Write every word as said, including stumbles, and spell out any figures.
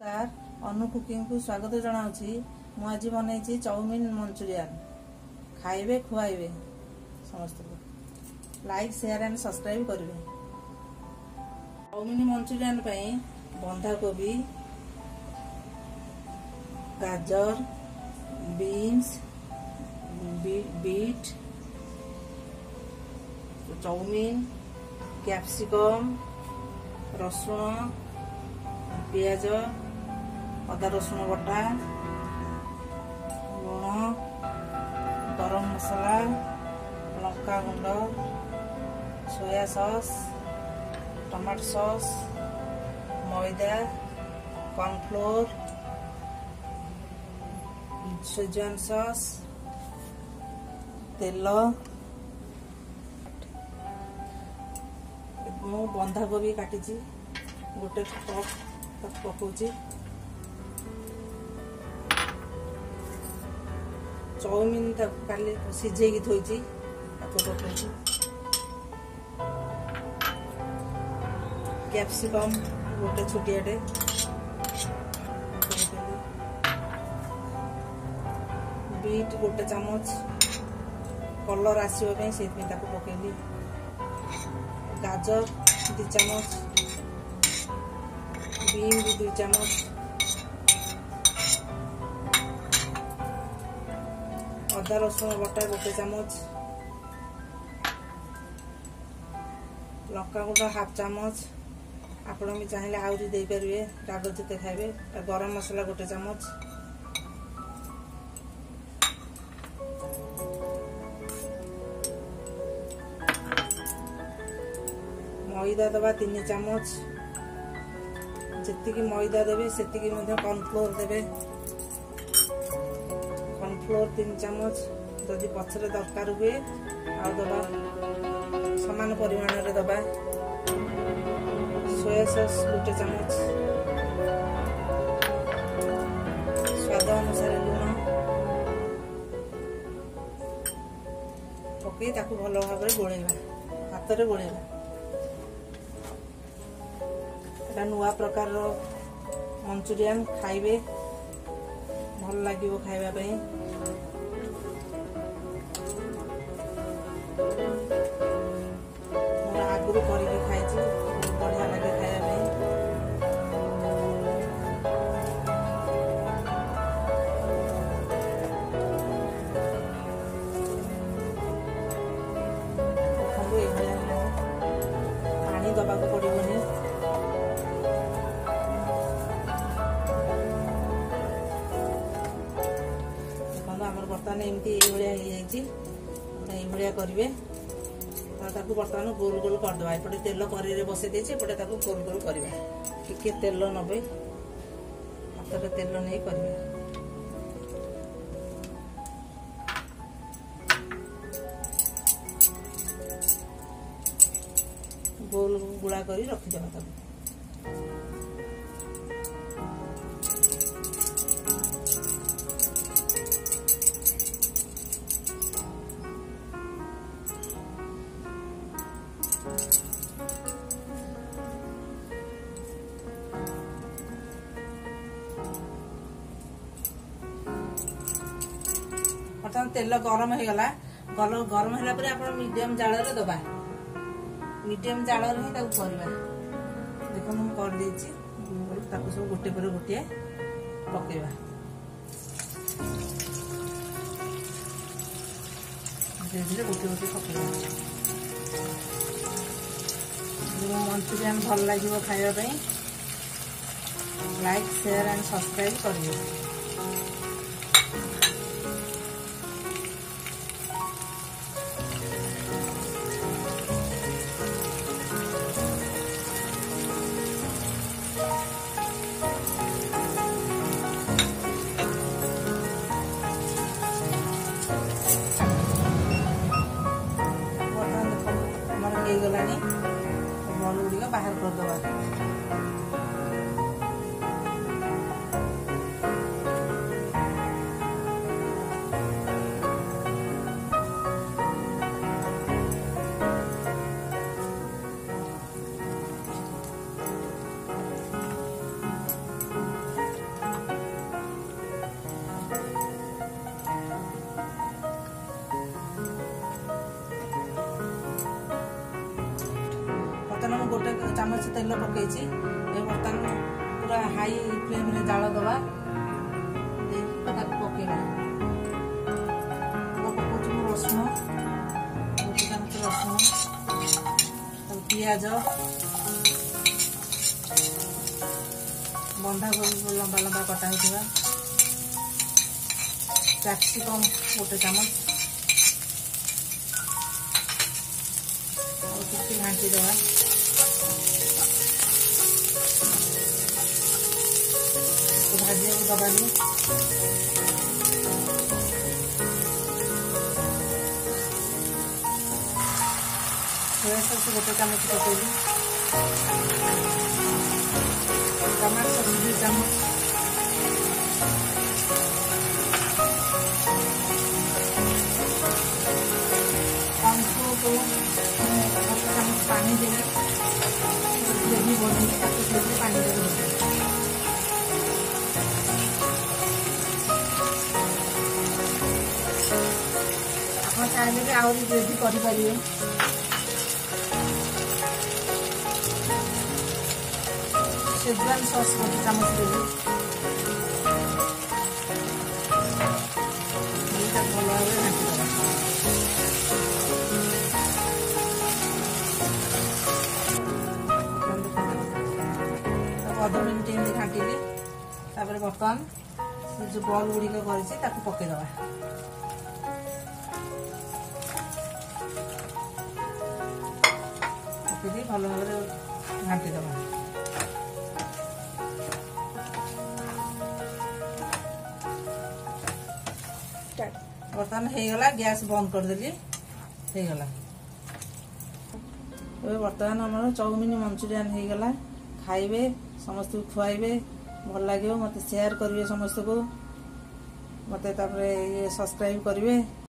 नमस्कार अनु कुकिंग को स्वागत जनाऊँगी। मु आज बनई चाउमिन मंचूरियन खाइबे खुआइबे समस्त को लाइक शेयर एंड सब्सक्राइब करेंगे। चाउमिन मंचूरियन बंधा कोबी गाजर बीन्स बीट चाउमिन कैप्सिकम रसुण पियाज अदा रसुण बटा लुण गरम मसला लंका गुंड सोया सॉस टमाटो सॉस मैदा कॉर्नफ्लोर शेजवान सॉस तेल मु बंधा कोबी काटी गोटे कप पकाउची चाउमिन काली सिझे थोची पकाउची कैप्सिकम गोटे छोटियाटे बीट गोटे चामच कलर आसवा से पकईली गाजर दु चामच बीन भी दु चामच अदा रसुण बटा गोटे चामच लंका गुंड हाफ चामच आपण भी चाहिए आहरी दे पारे राग जिते खाइबे। गरम मसला गोटे चामच मैदा दबा तीन चामच जी मैदा देवे से कॉर्नफ्लोर देवे कॉर्नफ्लोर तीन चामच जदि पछरे दरकार हुए आ दबा समान परिमाण रे दबा सोया सॉस गोटे चामच स्वाद अनुसार लुण पकई ताकू भल भाव गोलेवा हाथ में गोलेवा। नुआ प्रकार मंचूरियन खाइबे भल लगे खाइबा पई। मोर आगुरु करके खाइछि बढ़िया लगे खाइबा पई। पानी दबा को पड़िबनी बर्तमान एमती ये करेंगे बर्तमान गोल गोल करदे एपटे तेल कड़े बसई देचे एपटे गोल गोल करवा टिके तेल नबे हाथ में तेल नहीं करेंगे गोल गुड़ा कर रखीदे। बर्तमान तेल गरम हो गला गरम है आप मीडियम जाल दबा मीडियम जाल ही करवा देख मुझे कर सब गोटे पर गोटे पकेवा धीरे धीरे गोटे गोटे पकेवा मंचूरियन भल लगे खाइबा लाइक शेयर एंड सब्सक्राइब करिए। गलानी बल गुड़िक बाहर करदे चामच तेल पकईची बर्तमान पूरा हाई फ्लेम रे जाल दबा पकेगा पकाउछु रसुण गोटे चामच रसुण पियाज बंधा कोबी लंबा लंबा कटा होइथिबा कैप्सिकम गोटे चामच और किसी घाटी दवा भाजी दबानी सोया सॉस गोटे चामच पकईली टमाटो सॉस दु चामच गोटे चामच पानी देवे ग्रेवी बन पानी देवे आप चाहिए आहरी ग्रेवी करें शेजवान सॉस गोटे चामच देवी भल भाव अध मिनिट एमती घाटिली बर्तमान जो बॉल गुड़िक कर पकईदबा पकई भल भाव घाटीदबा बर्तमान होगला गैस बंद करदेली होगला बर्तमान आम चाउमिन मंचूरियन होगला खाइबे समस्त को खुआइबे भल लगे मत शेयर करेंगे समस्त को मत सब्सक्राइब करेंगे।